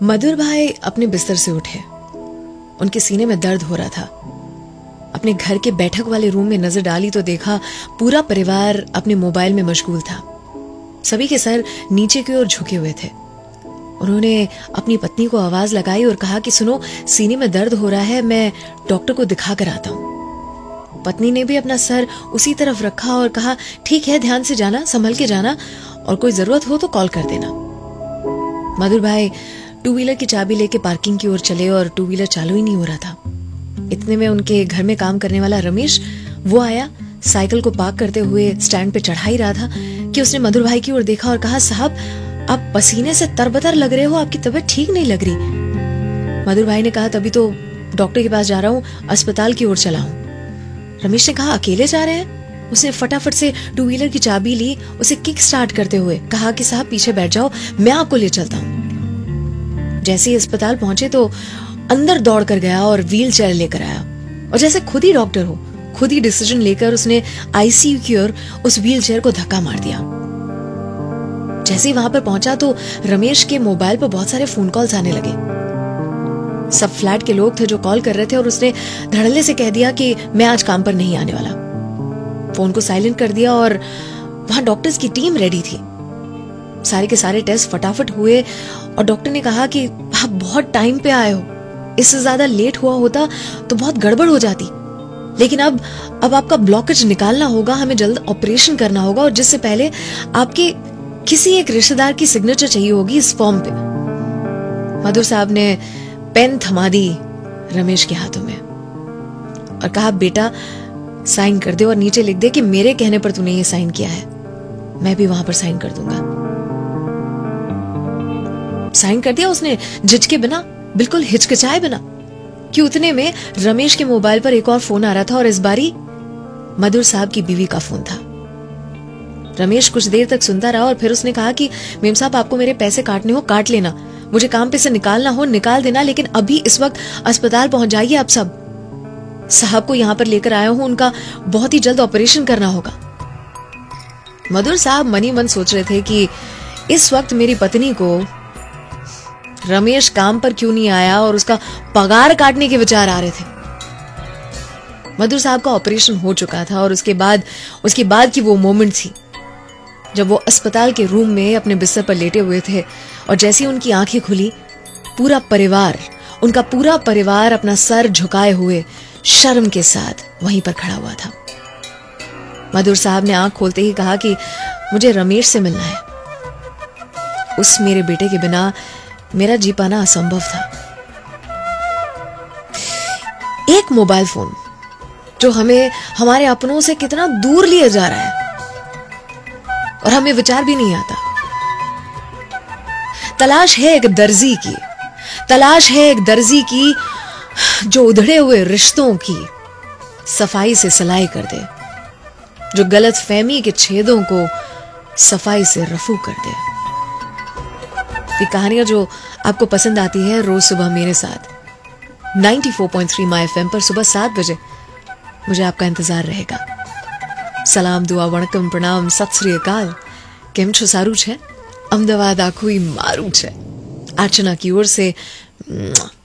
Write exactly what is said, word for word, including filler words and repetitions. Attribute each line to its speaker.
Speaker 1: मधुर भाई अपने बिस्तर से उठे। उनके सीने में दर्द हो रहा था। अपने घर के बैठक वाले रूम में नजर डाली तो देखा पूरा परिवार अपने मोबाइल में मशगूल था। सभी के सर नीचे की ओर झुके हुए थे। उन्होंने अपनी पत्नी को आवाज लगाई और कहा कि सुनो, सीने में दर्द हो रहा है, मैं डॉक्टर को दिखा कर आता हूं। पत्नी ने भी अपना सर उसी तरफ रखा और कहा ठीक है, ध्यान से जाना, संभल के जाना, और कोई जरूरत हो तो कॉल कर देना। मधुर भाई टू व्हीलर की चाबी लेके पार्किंग की ओर चले और टू व्हीलर चालू ही नहीं हो रहा था। इतने में उनके घर में काम करने वाला रमेश वो आया। साइकिल को पार्क करते हुए स्टैंड पे चढ़ा ही रहा था कि उसने मधुर भाई की ओर देखा और कहा साहब, आप पसीने से तरबतर लग रहे हो, आपकी तबीयत ठीक नहीं लग रही। मधुर भाई ने कहा तभी तो डॉक्टर के पास जा रहा हूँ, अस्पताल की ओर चला हूँ। रमेश ने कहा अकेले जा रहे हैं? उसने फटाफट से टू व्हीलर की चाबी ली, उसे किक स्टार्ट करते हुए कहा कि साहब पीछे बैठ जाओ, मैं आपको ले चलता हूँ। जैसे ही अस्पताल पहुंचे तो अंदर दौड़ कर गया और व्हील चेयर लेकर आया, और जैसे खुद ही डॉक्टर हो, खुद ही डिसीजन लेकर उसने आईसीयू की ओर उस व्हील चेयर को धक्का मार दिया। जैसे ही वहां पर पहुंचा तो रमेश के मोबाइल पर बहुत सारे फोन कॉल्स आने लगे। सब फ्लैट के लोग थे जो कॉल कर रहे थे, और उसने धड़ल्ले से कह दिया कि मैं आज काम पर नहीं आने वाला। फोन को साइलेंट कर दिया और वहां डॉक्टर्स की टीम रेडी थी। सारे के सारे टेस्ट फटाफट हुए और डॉक्टर ने कहा कि आप बहुत टाइम पे आए हो, इससे ज्यादा लेट हुआ होता तो बहुत गड़बड़ हो जाती, लेकिन अब अब आपका ब्लॉकेज निकालना होगा, हमें जल्द ऑपरेशन करना होगा, और जिससे पहले आपके किसी एक रिश्तेदार की सिग्नेचर चाहिए होगी इस फॉर्म पे। मधुर साहब ने पेन थमा दी रमेश के हाथों में और कहा बेटा साइन कर दे और नीचे लिख दे कि मेरे कहने पर तूने ये साइन किया है, मैं भी वहां पर साइन कर दूंगा। साइन कर दिया उसने झिझके बिना, बिल्कुल हिचकिचाए बिना, कि उतने में रमेश के मोबाइल पर एक और फोन आ रहा था, और इस बारी मधुर साहब की बीवी का फोन था। रमेश कुछ देर तक सुनता रहा और फिर उसने कहा कि मेम साहब आपको मेरे पैसे काटने हो काट लेना, मुझे काम पे से निकालना हो निकाल देना, लेकिन अभी इस वक्त अस्पताल पहुंच जाइए आप सब। साहब को यहां पर लेकर आया हूं, उनका बहुत ही जल्द ऑपरेशन करना होगा। मधुर साहब मनी मन सोच रहे थे कि इस वक्त मेरी पत्नी को रमेश काम पर क्यों नहीं आया और उसका पगार काटने के विचार आ रहे थे। मधुर साहब का ऑपरेशन हो चुका था और उसके बाद उसके बाद की वो मोमेंट थी जब वो अस्पताल के रूम में अपने बिस्तर पर लेटे हुए थे, और जैसे उनकी आंखें खुली पूरा परिवार उनका पूरा परिवार अपना सर झुकाए हुए शर्म के साथ वहीं पर खड़ा हुआ था। मधुर साहब ने आंख खोलते ही कहा कि मुझे रमेश से मिलना है, उस मेरे बेटे के बिना मेरा जी पाना असंभव था। एक मोबाइल फोन जो हमें हमारे अपनों से कितना दूर लिए जा रहा है और हमें विचार भी नहीं आता। तलाश है एक दर्जी की, तलाश है एक दर्जी की जो उधड़े हुए रिश्तों की सफाई से सिलाई कर दे, जो गलत फहमी के छेदों को सफाई से रफू कर दे। ये कहानियां जो आपको पसंद आती है रोज सुबह मेरे साथ ninety four point three my FM पर सुबह सात बजे मुझे आपका इंतजार रहेगा। सलाम दुआ वणकम प्रणाम सत श्री अकाल, केम छो सारू छे, अमदावाद आखुई मारू छे। अर्चना की ओर से